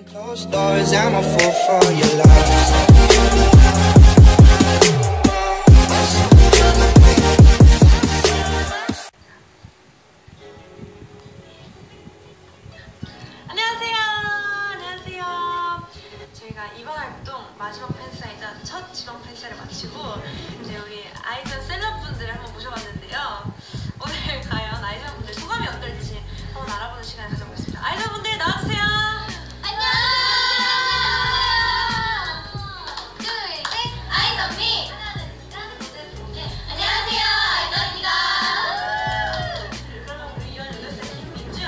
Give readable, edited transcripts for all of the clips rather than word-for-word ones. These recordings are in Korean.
Closed doors, I'm a fool for your love. 저희가 이번 활동 마지막 팬사이자 첫 지방 팬사를 마치고 이제 우리 아이즈원 셀럽분들을 한번 모셔봤는데요. 오늘 과연 아이즈원 분들 소감이 어떨지 한번 알아보는 시간을 가져보겠습니다. 아이즈원 분들 나와주세요. 안녕. 둘, 셋. 아이즈원미. 안녕하세요. 아이즈원입니다. 그러면 우리 18살 김민주야.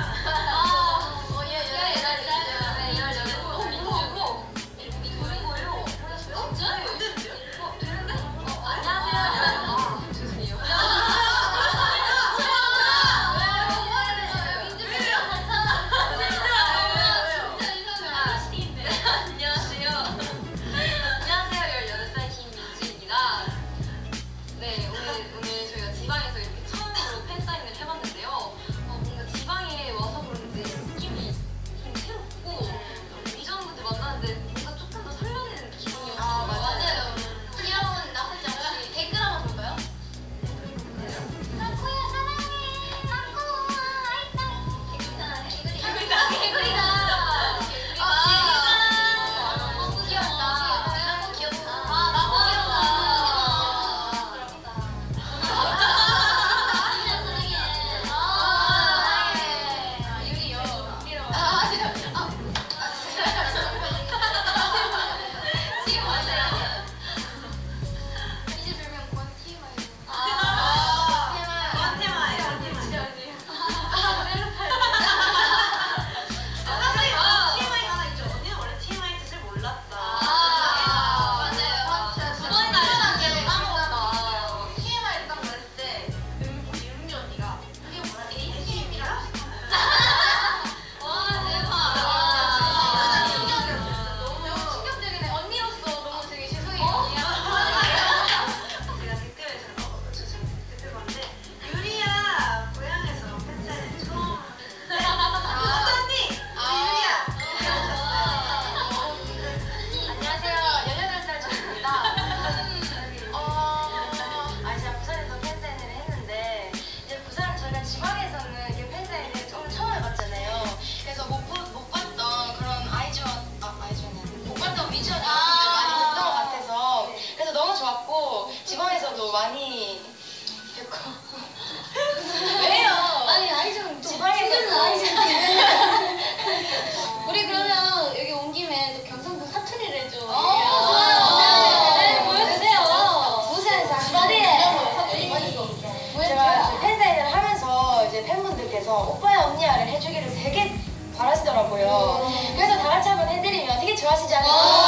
많이 뵙고 왜요? 아니 아이즈원 지방에서 아이즈원 우리 그러면 여기 온 김에 또 경상도 사투리를 해줘. 네, 보여주세요. 부산에서 집안에 제가 팬사인회를 하면서 이제 팬분들께서 오빠야 언니야를 해주기를 되게 바라시더라고요. 그래서 다 같이 한번 해드리면 되게 좋아하시지 않을까?